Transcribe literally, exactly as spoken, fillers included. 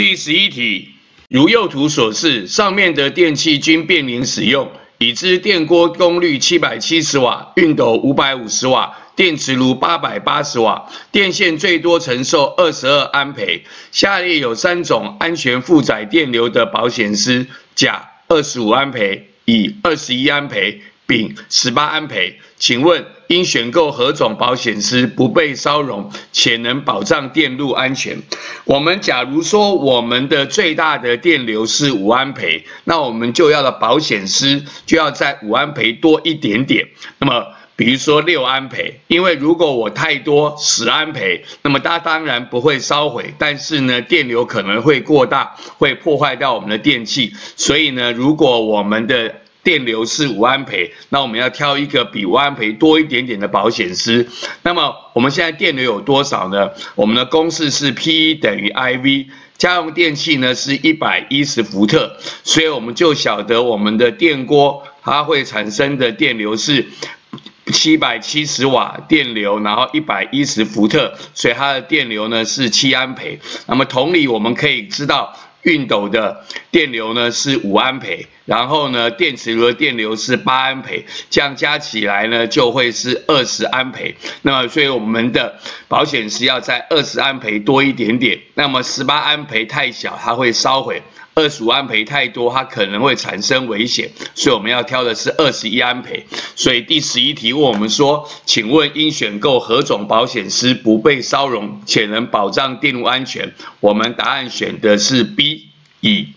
第十一题，如右图所示，上面的电器均便民使用，已知电锅功率七百七十瓦，熨斗五百五十瓦，电磁炉八百八十瓦，电线最多承受二十二安培。下列有三种安全负载电流的保险丝：甲二十五安培，乙二十一安培，丙十八安培。请问应选购何种保险丝不被烧熔，且能保障电路安全？我们假如说我们的最大的电流是五安培，那我们就要的保险丝就要在五安培多一点点。那么比如说六安培，因为如果我太多十安培，那么它当然不会烧毁，但是呢电流可能会过大，会破坏到我们的电器。所以呢，如果我们的电流是五安培，那我们要挑一个比五安培多一点点的保险丝。那么我们现在电流有多少呢？我们的公式是 P 等于 I V， 家用电器呢是一百一十伏特，所以我们就晓得我们的电锅它会产生的电流是七百七十瓦电流，然后一百一十伏特，所以它的电流呢是七安培。那么同理，我们可以知道熨斗的电流呢是五安培，然后呢电磁炉的电流是八安培，这样加起来呢就会是二十安培。那么所以我们的保险丝要在二十安培多一点点。那么十八安培太小，它会烧毁。二十五安培太多，它可能会产生危险，所以我们要挑的是二十一安培。所以第十一题问我们说，请问应选购何种保险丝不被烧熔，且能保障电路安全？我们答案选的是 B， 乙。